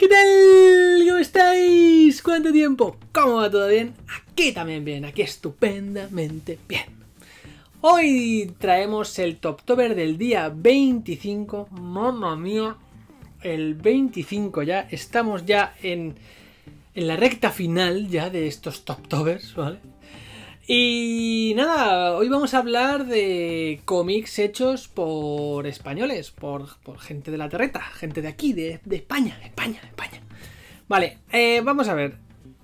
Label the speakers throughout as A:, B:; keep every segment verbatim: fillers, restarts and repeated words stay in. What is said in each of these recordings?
A: tal? ¿Cómo estáis? ¿Cuánto tiempo? ¿Cómo va? ¿Todo bien? Aquí también bien, aquí estupendamente bien. Hoy traemos el Toptober del día veinticinco. Mamma mía, el veinticinco ya. Estamos ya en, en la recta final ya de estos Toptobers, ¿vale? Y nada, hoy vamos a hablar de cómics hechos por españoles, por, por gente de la terreta, gente de aquí, de, de España, España, España. Vale, eh, vamos a ver.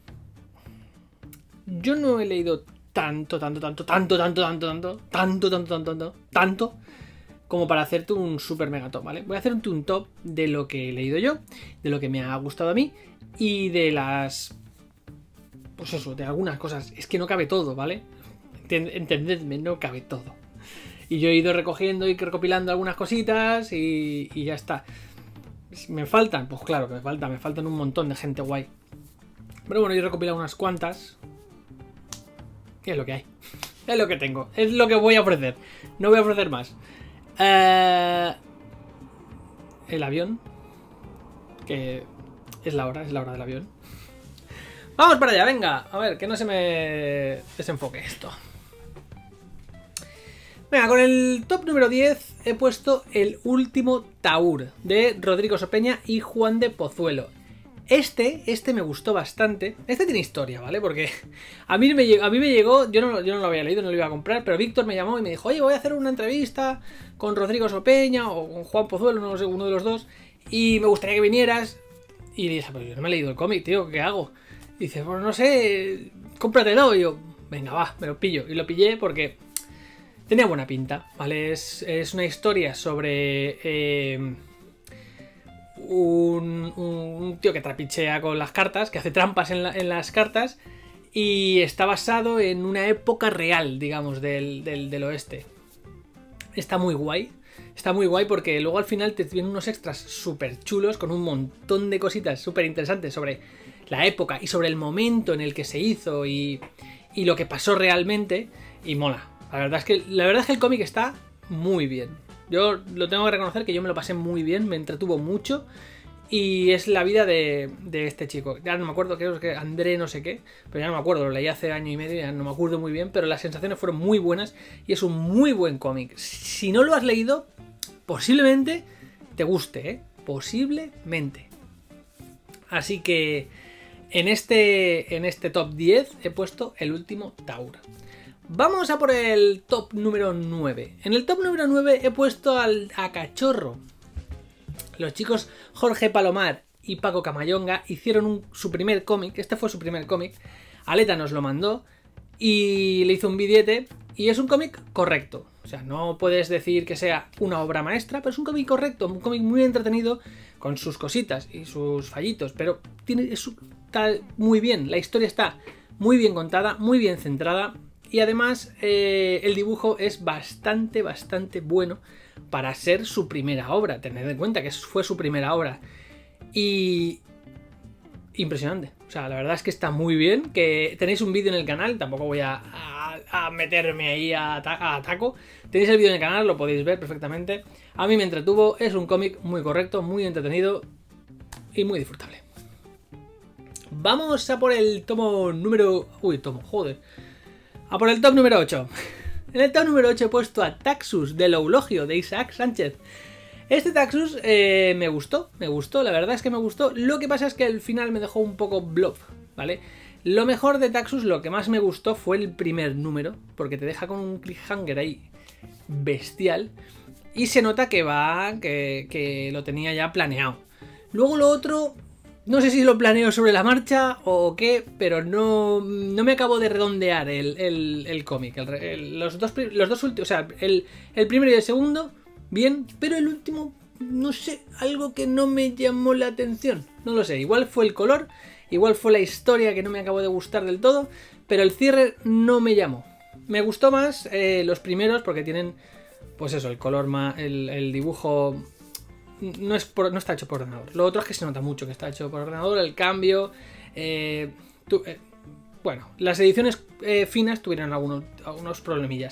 A: Yo no he leído tanto, tanto, tanto, tanto, tanto, tanto, tanto, tanto, tanto, tanto, tanto, tanto, como para hacerte un super mega top, ¿vale? Voy a hacerte un top de lo que he leído yo, de lo que me ha gustado a mí y de las... Pues eso, de algunas cosas. Es que no cabe todo, ¿vale? Entendedme, no cabe todo. Y yo he ido recogiendo y recopilando algunas cositas y, y ya está. ¿Me faltan? Pues claro que me faltan. Me faltan un montón de gente guay. Pero bueno, yo he recopilado unas cuantas. Y es lo que hay. Es lo que tengo. Es lo que voy a ofrecer. No voy a ofrecer más. Uh, el avión. Que es la hora, es la hora del avión. Vamos para allá, venga. A ver, que no se me desenfoque esto. Venga, con el top número diez he puesto El último Taur, de Rodrigo Sopeña y Juan de Pozuelo. Este, este me gustó bastante. Este tiene historia, ¿vale? Porque a mí me, a mí me llegó, yo no, yo no lo había leído, no lo iba a comprar, pero Víctor me llamó y me dijo, oye, voy a hacer una entrevista con Rodrigo Sopeña o con Juan Pozuelo, no sé, uno de los dos, y me gustaría que vinieras. Y dije, pues yo no me he leído el cómic, tío, ¿qué hago? Dice, pues no sé, cómpratelo. Y yo, venga, va, me lo pillo. Y lo pillé porque tenía buena pinta, ¿vale? Es, es una historia sobre eh, un, un tío que trapichea con las cartas, que hace trampas en, la, en las cartas, y está basado en una época real, digamos, del, del, del oeste. Está muy guay. Está muy guay porque luego al final te vienen unos extras súper chulos con un montón de cositas súper interesantes sobre la época y sobre el momento en el que se hizo y, y lo que pasó realmente, y mola. La verdad es que la verdad es que el cómic está muy bien. Yo lo tengo que reconocer que yo me lo pasé muy bien, me entretuvo mucho y es la vida de, de este chico. Ya no me acuerdo, creo que André no sé qué, pero ya no me acuerdo, lo leí hace año y medio, ya no me acuerdo muy bien, pero las sensaciones fueron muy buenas y es un muy buen cómic. Si no lo has leído, posiblemente te guste, ¿eh? Posiblemente. Así que en este, en este top diez he puesto El último Taur. Vamos a por el top número nueve. En el top número nueve he puesto al, a Cachorro. Los chicos Jorge Palomar y Paco Camayonga hicieron un, su primer cómic. Este fue su primer cómic. Aleta nos lo mandó y le hizo un billete. Y es un cómic correcto. O sea, no puedes decir que sea una obra maestra, pero es un cómic correcto, un cómic muy entretenido, con sus cositas y sus fallitos, pero tiene, es, está muy bien, la historia está muy bien contada, muy bien centrada, y además eh, el dibujo es bastante, bastante bueno para ser su primera obra. Tened en cuenta que fue su primera obra. Y... impresionante. O sea, la verdad es que está muy bien. Que tenéis un vídeo en el canal. Tampoco voy a, a, a meterme ahí a, a taco. Tenéis el vídeo en el canal, lo podéis ver perfectamente. A mí me entretuvo. Es un cómic muy correcto, muy entretenido y muy disfrutable. Vamos a por el tomo número... Uy, tomo, joder. A por el top número ocho. En el top número ocho he puesto a Taxus, del Eulogio, de Isaac Sánchez. Este Taxus eh, me gustó, me gustó, la verdad es que me gustó. Lo que pasa es que al final me dejó un poco bluff, ¿vale? Lo mejor de Taxus, lo que más me gustó fue el primer número, porque te deja con un cliffhanger ahí bestial. Y se nota que va, que, que lo tenía ya planeado. Luego lo otro, no sé si lo planeo sobre la marcha o qué, pero no, no me acabo de redondear el, el, el cómic. El, el, los, dos, los dos últimos, o sea, el, el primero y el segundo... bien, pero el último, no sé, algo que no me llamó la atención. No lo sé, igual fue el color, igual fue la historia que no me acabó de gustar del todo, pero el cierre no me llamó. Me gustó más eh, los primeros porque tienen, pues eso, el color más, el, el dibujo no, es por, no está hecho por ordenador. Lo otro es que se nota mucho que está hecho por ordenador, el cambio, eh, tu, eh, bueno, las ediciones eh, finas tuvieron algunos, algunos problemillas.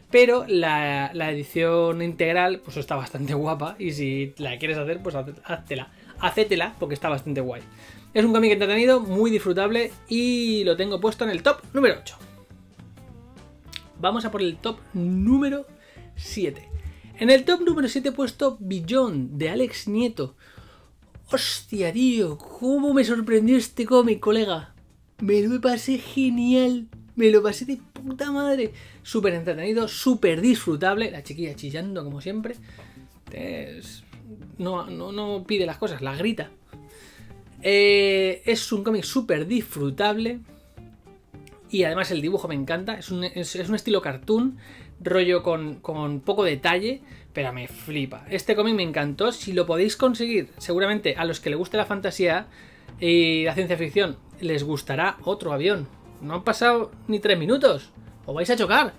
A: Pero la, la edición integral pues está bastante guapa y si la quieres hacer, pues háztela. Hacétela porque está bastante guay. Es un cómic entretenido, muy disfrutable y lo tengo puesto en el top número ocho. Vamos a por el top número siete. En el top número siete he puesto Beyond, de Alex Nieto. Hostia, tío, cómo me sorprendió este cómic, colega. Me lo pasé genial. Me lo pasé de puta madre. Súper entretenido, súper disfrutable. La chiquilla chillando como siempre. Es... No, no, no pide las cosas, las grita. Eh, es un cómic súper disfrutable. Y además el dibujo me encanta. Es un, es, es un estilo cartoon. Rollo con, con poco detalle. Pero me flipa. Este cómic me encantó. Si lo podéis conseguir, seguramente a los que les guste la fantasía y la ciencia ficción les gustará Otro Avión. No han pasado ni tres minutos. Os vais a chocar.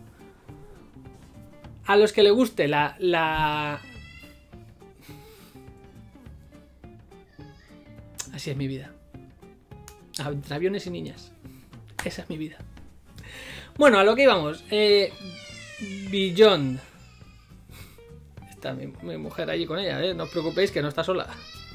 A: A los que les guste la... la... Así es mi vida. Entre aviones y niñas. Esa es mi vida. Bueno, a lo que íbamos. Eh, Beyond. Está mi, mi mujer allí con ella, ¿eh? No os preocupéis que no está sola.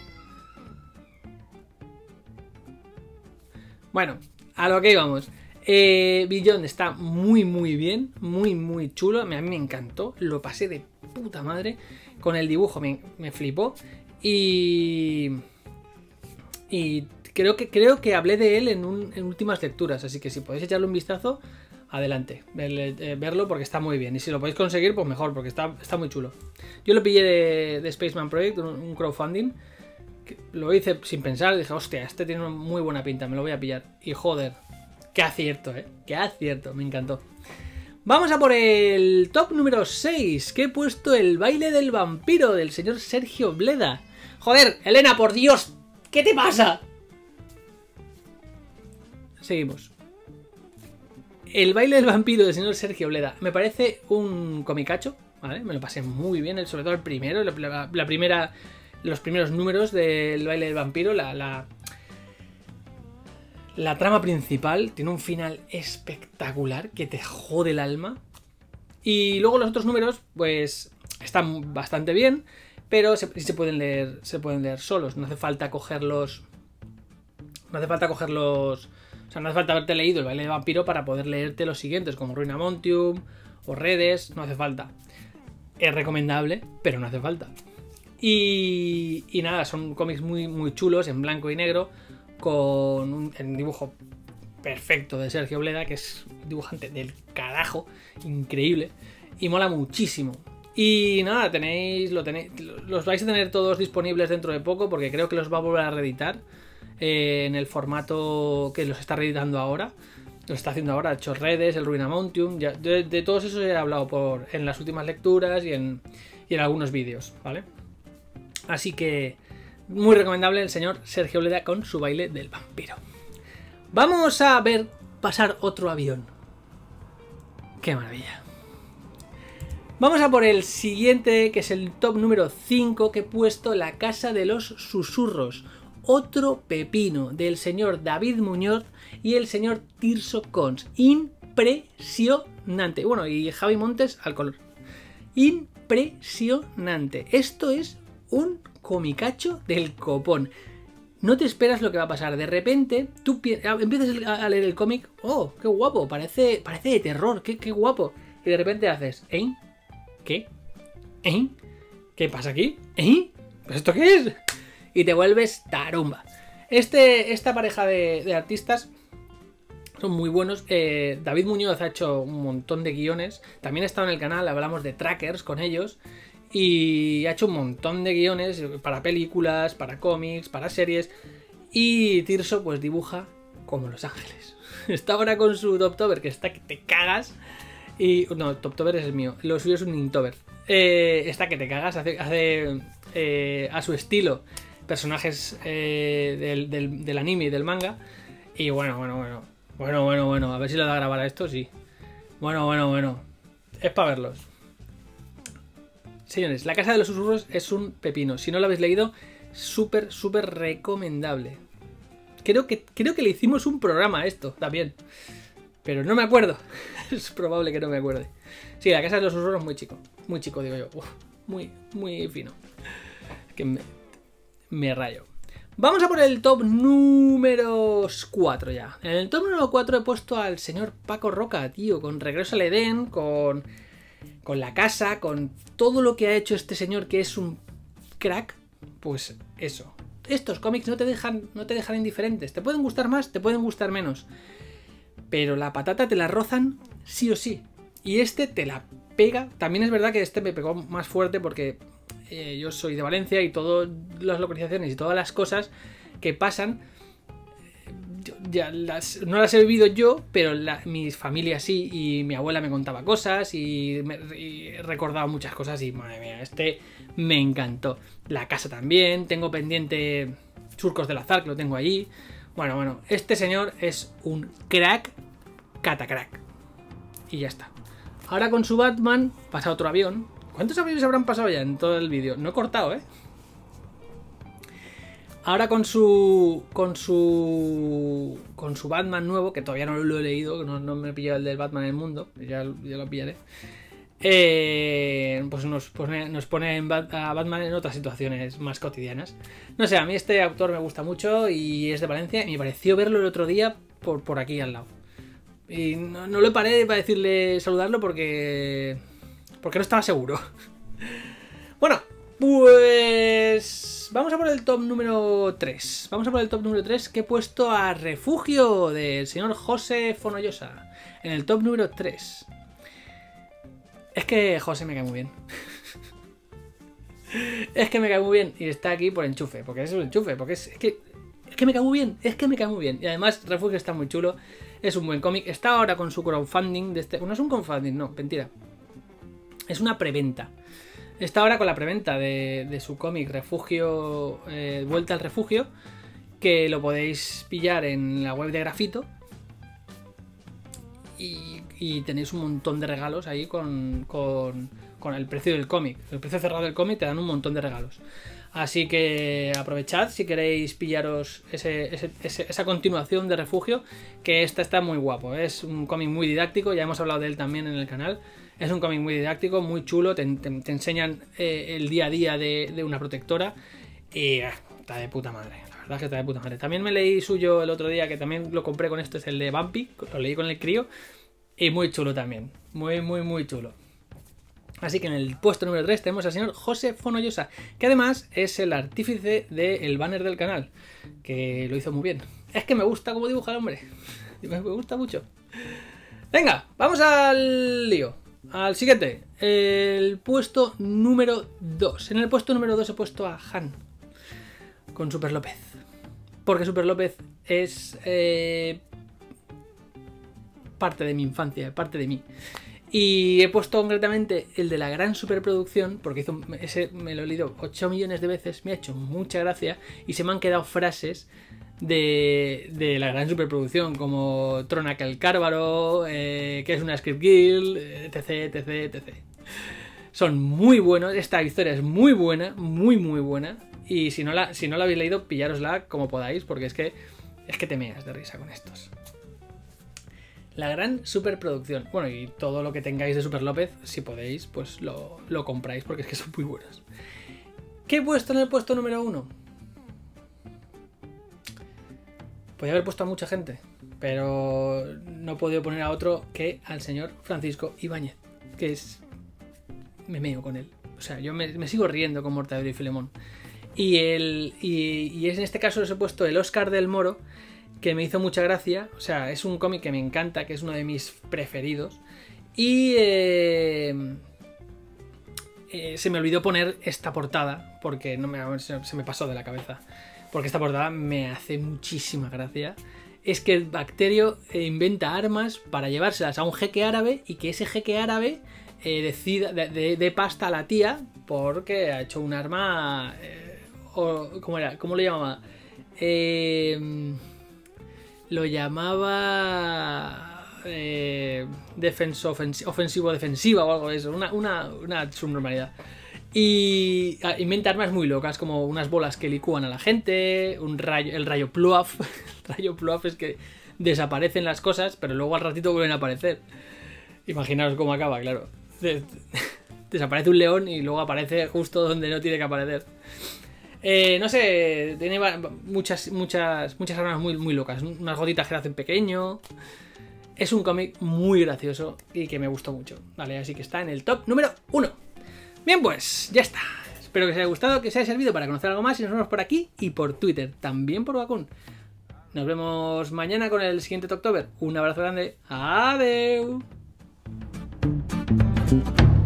A: Bueno, a lo que íbamos. Eh, Beyond está muy muy bien. Muy muy chulo. A mí me encantó. Lo pasé de puta madre. Con el dibujo me, me flipó. Y... Y creo que, creo que hablé de él en, un, en últimas lecturas. Así que si podéis echarle un vistazo, adelante. Verle, eh, verlo porque está muy bien. Y si lo podéis conseguir, pues mejor, porque está, está muy chulo. Yo lo pillé de, de Spaceman Project, un, un crowdfunding. Que lo hice sin pensar. Dije, hostia, este tiene una muy buena pinta, me lo voy a pillar. Y joder, qué acierto, eh. Qué acierto, me encantó. Vamos a por el top número seis, que he puesto El baile del vampiro, del señor Sergio Bleda. Joder, Elena, por Dios, ¿qué te pasa? Seguimos. El baile del vampiro del señor Sergio Bleda. Me parece un comicacho, ¿vale? Me lo pasé muy bien, sobre todo el primero, la, la primera, los primeros números del baile del vampiro, la, la, la trama principal tiene un final espectacular que te jode el alma. Y luego los otros números, pues, están bastante bien, pero se, se pueden leer, se pueden leer solos. No hace falta cogerlos, no hace falta cogerlos. O sea, no hace falta haberte leído El baile del vampiro para poder leerte los siguientes, como Ruina Montium o Redes, no hace falta. Es recomendable, pero no hace falta. Y, y nada, son cómics muy, muy chulos, en blanco y negro, con un, un dibujo perfecto de Sergio Bleda, que es un dibujante del carajo, increíble, y mola muchísimo. Y nada, tenéis, lo tenéis, los vais a tener todos disponibles dentro de poco, porque creo que los va a volver a reeditar. Eh, en el formato que los está reeditando ahora, lo está haciendo ahora, hecho Redes, el Ruina Montium, ya, de, de todos esos he hablado por, en las últimas lecturas y en, y en algunos vídeos, ¿vale? Así que muy recomendable el señor Sergio Bleda con su baile del vampiro. Vamos a ver pasar Otro Avión. ¡Qué maravilla! Vamos a por el siguiente, que es el top número cinco, que he puesto La Casa de los Susurros. Otro pepino del señor David Muñoz y el señor Tirso Cons. Impresionante. Bueno, y Javi Montes al color. Impresionante. Esto es un comicacho del copón. No te esperas lo que va a pasar. De repente, tú empiezas a leer el cómic. ¡Oh, qué guapo! Parece, parece de terror. Qué, ¡Qué guapo! Y de repente haces... ¿Eh? ¿Qué? ¿Eh? ¿Qué pasa aquí? ¿Eh? ¿Pues esto qué es? Y te vuelves tarumba. Este, esta pareja de, de artistas son muy buenos. Eh, David Muñoz ha hecho un montón de guiones. También ha estado en el canal, hablamos de Trackers con ellos. Y ha hecho un montón de guiones para películas, para cómics, para series. Y Tirso pues dibuja como Los Ángeles. Está ahora con su Toptober, que está que te cagas. Y no, Toptober es el mío. Lo suyo es un Inktober. Eh, está que te cagas. Hace, hace eh, a su estilo personajes eh, del, del, del anime y del manga. Y bueno, bueno, bueno. Bueno, bueno, bueno. A ver si lo da a grabar a esto, sí. Bueno, bueno, bueno. Es para verlos. Señores, La Casa de los Susurros es un pepino. Si no lo habéis leído, súper, súper recomendable. Creo que, creo que le hicimos un programa a esto también. Pero no me acuerdo. Es probable que no me acuerde. Sí, la casa de los susurros muy chico. Muy chico, digo yo. Uf, muy, muy fino. Es que me, me rayo. Vamos a por el top número cuatro ya. En el top número cuatro he puesto al señor Paco Roca, tío. Con Regreso al Edén, con, con La Casa, con todo lo que ha hecho este señor, que es un crack. Pues eso. Estos cómics no te dejan, no te dejan indiferentes. Te pueden gustar más, te pueden gustar menos. Pero la patata te la rozan sí o sí. Y este te la pega. También es verdad que este me pegó más fuerte porque eh, yo soy de Valencia y todas las localizaciones y todas las cosas que pasan, yo, ya las, no las he vivido yo, pero la, mi familia sí, y mi abuela me contaba cosas y, me, y he recordado muchas cosas y madre mía, este me encantó. La Casa también, tengo pendiente Surcos del Azar, que lo tengo allí. Bueno, bueno, este señor es un crack, catacrack. Y ya está. Ahora con su Batman pasa otro avión. ¿Cuántos aviones habrán pasado ya en todo el vídeo? No he cortado, ¿eh? Ahora con su... Con su... Con su Batman nuevo, que todavía no lo he leído, no, no me he pillado el del Batman en el mundo, ya, ya lo pillaré. Eh, pues nos pone, nos pone en Bat, a Batman en otras situaciones más cotidianas. No sé, a mí este autor me gusta mucho y es de Valencia y me pareció verlo el otro día por, por aquí al lado. Y no, no le paré para decirle, saludarlo porque... Porque no estaba seguro. Bueno, pues... Vamos a por el top número tres. Vamos a por el top número tres que he puesto a Refugio del señor José Fonollosa. En el top número tres. Es que José me cae muy bien. Es que me cae muy bien y está aquí por enchufe. Porque es un enchufe, porque es, es que... Es que me cae muy bien, es que me cae muy bien. Y además Refugio está muy chulo. Es un buen cómic. Está ahora con su crowdfunding de este... No es un crowdfunding, no, mentira. Es una preventa. Está ahora con la preventa de, de su cómic Refugio, eh, Vuelta al Refugio, que lo podéis pillar en la web de Grafito. Y, y tenéis un montón de regalos ahí con, con, con el precio del cómic. El precio cerrado del cómic te dan un montón de regalos. Así que aprovechad si queréis pillaros ese, ese, ese, esa continuación de Refugio, que esta está muy guapo. Es un cómic muy didáctico, ya hemos hablado de él también en el canal. Es un cómic muy didáctico, muy chulo, te, te, te enseñan eh, el día a día de, de una protectora y eh, está de puta madre, la verdad es que está de puta madre. También me leí suyo el otro día, que también lo compré con esto, es el de Bumpy, lo leí con el crío y muy chulo también, muy muy muy chulo. Así que en el puesto número tres tenemos al señor José Fonollosa, que además es el artífice del banner del canal, que lo hizo muy bien. Es que me gusta cómo dibuja el hombre, me gusta mucho. Venga, vamos al lío. Al siguiente, el puesto número dos. En el puesto número dos he puesto a Han con Super López. Porque Super López es eh, parte de mi infancia, parte de mí. Y he puesto concretamente el de la gran superproducción, porque hizo, ese me lo he leído ocho millones de veces, me ha hecho mucha gracia y se me han quedado frases de, de la gran superproducción, como Tronac el Cárbaro, eh, que es una Script Guild, etc, etc, etcétera. Son muy buenos, esta historia es muy buena, muy muy buena, y si no la, si no la habéis leído, pillárosla como podáis, porque es que, es que te meas de risa con estos. La gran superproducción. Bueno, y todo lo que tengáis de Super López, si podéis, pues lo, lo compráis, porque es que son muy buenos. ¿Qué he puesto en el puesto número uno? Podría haber puesto a mucha gente, pero no he podido poner a otro que al señor Francisco Ibáñez, que es... me meo con él. O sea, yo me, me sigo riendo con Mortadelo y Filemón. Y, el, y, y en este caso les he puesto el Oscar del Moro, que me hizo mucha gracia. O sea, es un cómic que me encanta, que es uno de mis preferidos. Y eh, eh, se me olvidó poner esta portada, porque no me, se, se me pasó de la cabeza. Porque esta portada me hace muchísima gracia. Es que el Bacterio inventa armas para llevárselas a un jeque árabe y que ese jeque árabe eh, decida de, de, de pasta a la tía porque ha hecho un arma... Eh, o, ¿cómo era? ¿Cómo lo llamaba? Eh, lo llamaba... Eh, defenso, ofensi ofensivo-defensiva o algo de eso. Una, una, una subnormalidad. Y inventa armas muy locas, como unas bolas que licúan a la gente, un rayo, el rayo Ploaf. El rayo Ploaf es que desaparecen las cosas, pero luego al ratito vuelven a aparecer. Imaginaos cómo acaba, claro. Desaparece un león y luego aparece justo donde no tiene que aparecer. Eh, no sé, tiene muchas, muchas, muchas armas muy, muy locas. Unas gotitas que le hacen pequeño. Es un cómic muy gracioso y que me gustó mucho. Vale, así que está en el top número uno. Bien, pues ya está. Espero que os haya gustado, que os haya servido para conocer algo más. Y nos vemos por aquí y por Twitter. También por Wacom. Nos vemos mañana con el siguiente Toptober. Un abrazo grande. Adiós.